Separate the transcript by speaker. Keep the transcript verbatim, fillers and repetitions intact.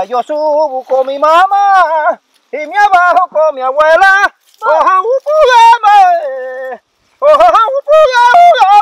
Speaker 1: arriba yo subo con mi mamá y me abajo con mi abuela. Oja, upugame, oja, upugame.